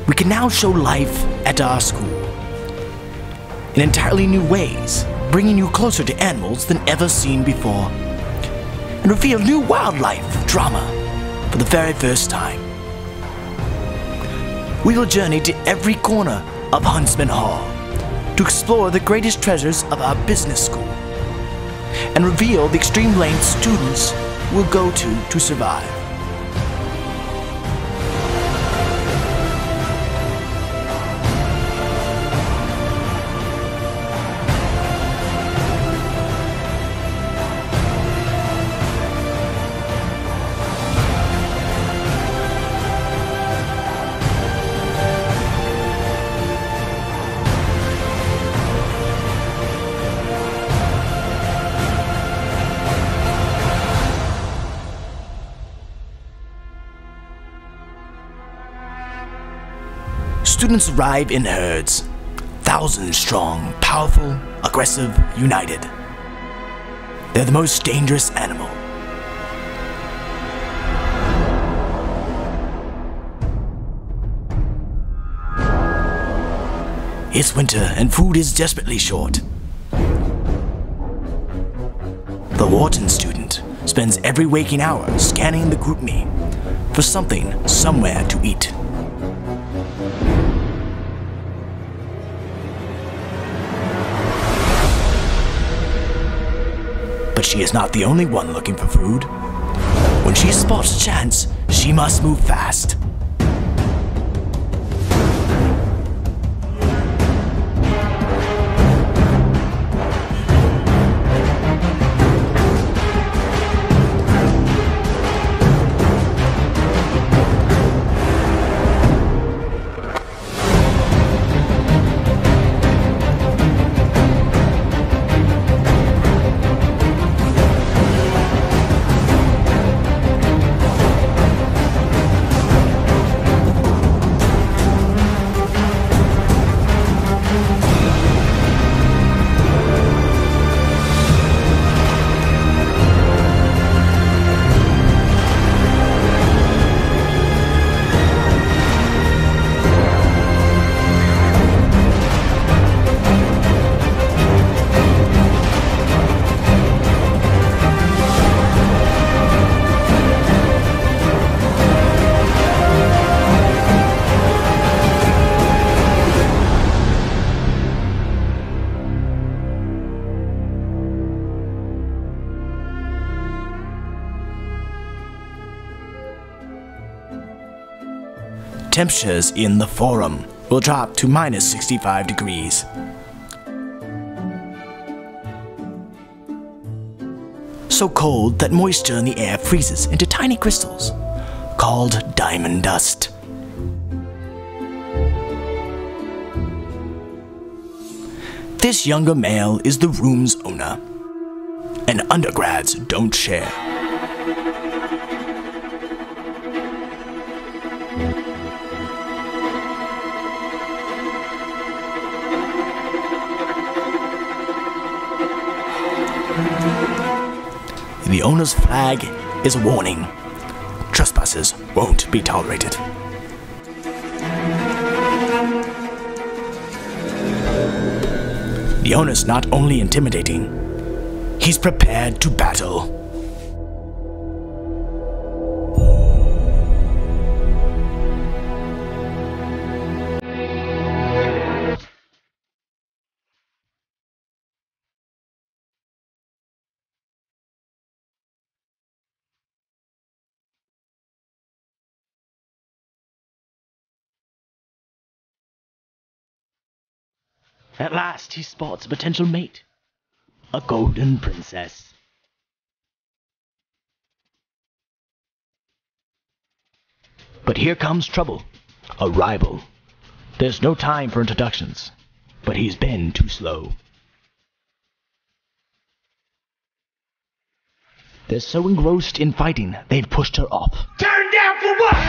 We can now show life at our school in entirely new ways, bringing you closer to animals than ever seen before, and reveal new wildlife drama for the very first time. We will journey to every corner of Huntsman Hall to explore the greatest treasures of our business school and reveal the extreme lengths students will go to survive. Students arrive in herds, thousands strong, powerful, aggressive, united. They're the most dangerous animal. It's winter and food is desperately short. The Wharton student spends every waking hour scanning the GroupMe for something somewhere to eat. But she is not the only one looking for food. When she spots a chance, she must move fast. Temperatures in the Forum will drop to minus 65 degrees. So cold that moisture in the air freezes into tiny crystals, called diamond dust. This younger male is the room's owner, and undergrads don't share. The owner's flag is a warning. Trespassers won't be tolerated. The owner's not only intimidating, he's prepared to battle. At last, he spots a potential mate. A golden princess. But here comes trouble. A rival. There's no time for introductions, but he's been too slow. They're so engrossed in fighting, they've pushed her off. Turn down for what?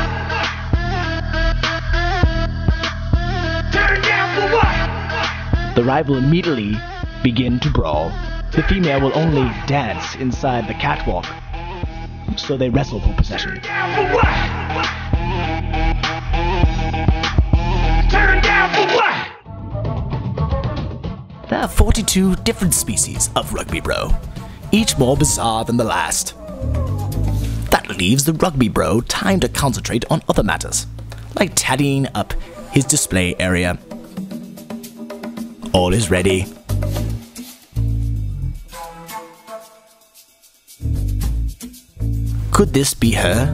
Turn down for what? The rival immediately begin to brawl. The female will only dance inside the catwalk, so they wrestle for possession. Turn down for what? There are 42 different species of rugby bro, each more bizarre than the last. That leaves the rugby bro time to concentrate on other matters, like tidying up his display area. All is ready. Could this be her?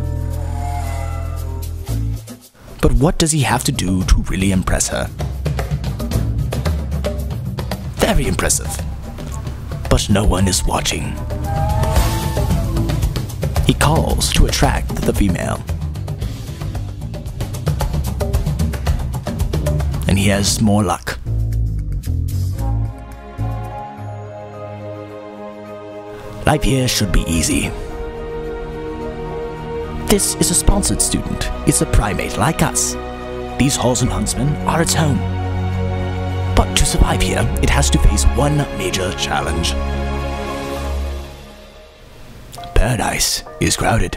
But what does he have to do to really impress her? Very impressive. But no one is watching. He calls to attract the female. And he has more luck. Life here should be easy. This is a sponsored student. It's a primate like us. These halls and huntsmen are its home. But to survive here, it has to face one major challenge. Paradise is crowded.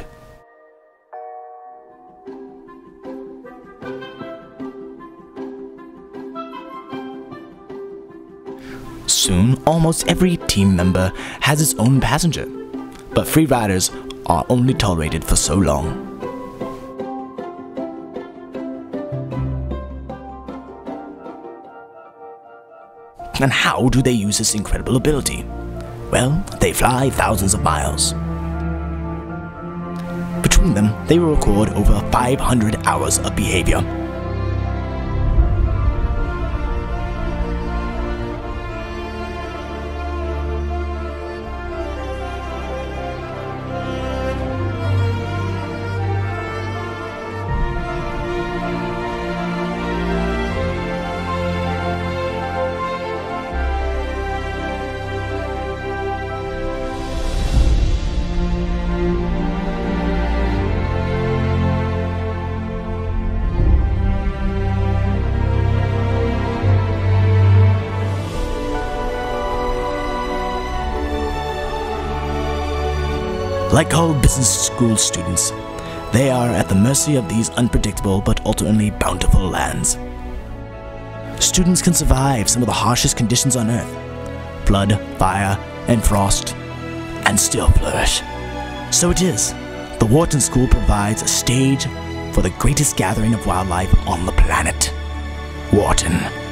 Soon, almost every team member has its own passenger, but free riders are only tolerated for so long. And how do they use this incredible ability? Well, they fly thousands of miles. Between them, they will record over 500 hours of behavior. Like all business school students, they are at the mercy of these unpredictable but ultimately bountiful lands. Students can survive some of the harshest conditions on Earth, flood, fire, and frost, and still flourish. So it is, the Wharton School provides a stage for the greatest gathering of wildlife on the planet, Wharton.